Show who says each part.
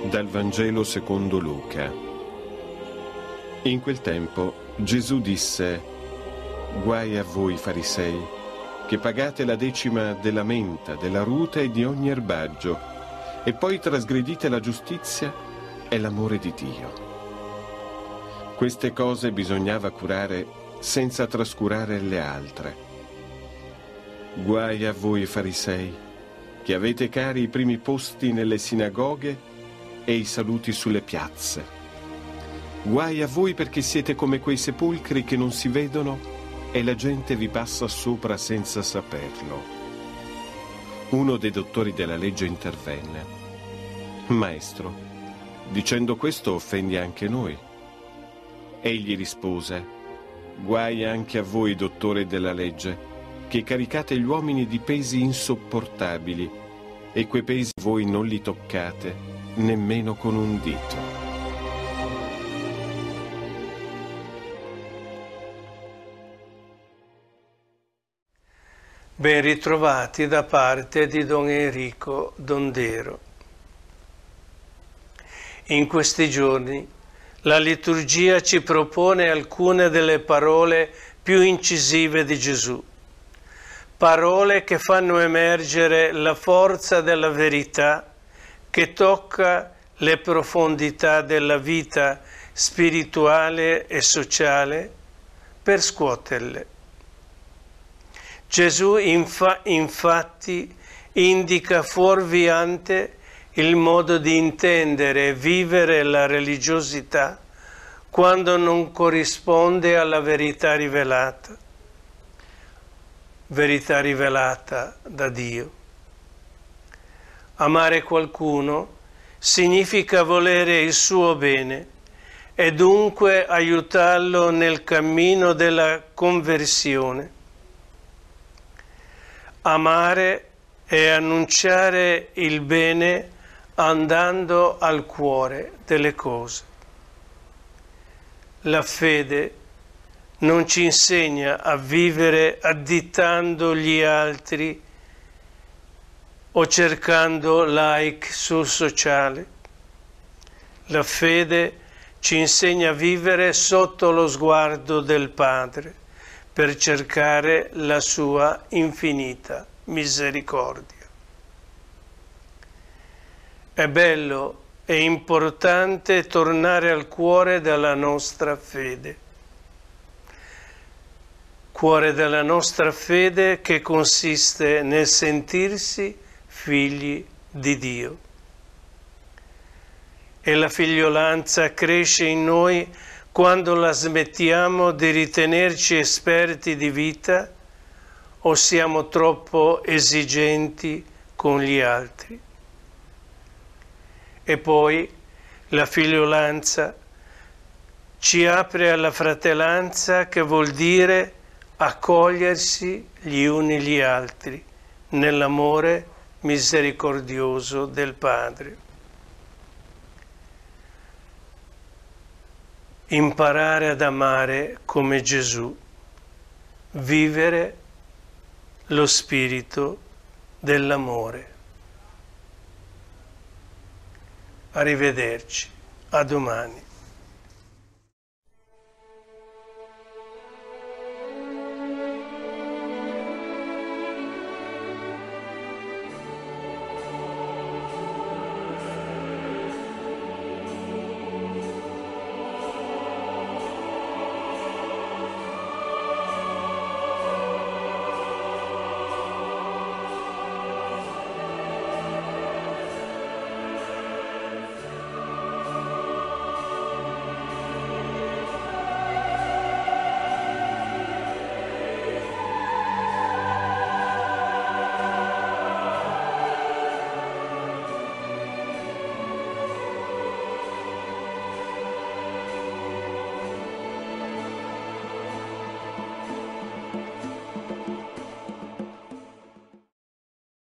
Speaker 1: Dal Vangelo secondo Luca. In quel tempo Gesù disse: «Guai a voi farisei, che pagate la decima della menta, della ruta e di ogni erbaggio, e poi trasgredite la giustizia e l'amore di Dio. Queste cose bisognava curare senza trascurare le altre. Guai a voi farisei, che avete cari i primi posti nelle sinagoghe e i saluti sulle piazze. Guai a voi perché siete come quei sepolcri che non si vedono e la gente vi passa sopra senza saperlo». Uno dei dottori della legge intervenne: «Maestro, dicendo questo offendi anche noi». Egli rispose: «Guai anche a voi, dottori della legge, che caricate gli uomini di pesi insopportabili, e quei pesi voi non li toccate nemmeno con un dito».
Speaker 2: Ben ritrovati da parte di Don Enrico Dondero. In questi giorni la liturgia ci propone alcune delle parole più incisive di Gesù, parole che fanno emergere la forza della verità che tocca le profondità della vita spirituale e sociale per scuoterle. Gesù infatti indica fuorviante il modo di intendere e vivere la religiosità quando non corrisponde alla verità rivelata da Dio. Amare qualcuno significa volere il suo bene e dunque aiutarlo nel cammino della conversione. Amare è annunciare il bene andando al cuore delle cose. La fede non ci insegna a vivere additando gli altri o cercando like sul sociale. La fede ci insegna a vivere sotto lo sguardo del Padre per cercare la sua infinita misericordia. È bello e importante tornare al cuore della nostra fede. Cuore della nostra fede che consiste nel sentirsi figli di Dio. E la figliolanza cresce in noi quando la smettiamo di ritenerci esperti di vita o siamo troppo esigenti con gli altri. E poi la figliolanza ci apre alla fratellanza, che vuol dire accogliersi gli uni gli altri nell'amore misericordioso del Padre. Imparare ad amare come Gesù, vivere lo spirito dell'amore. Arrivederci, a domani.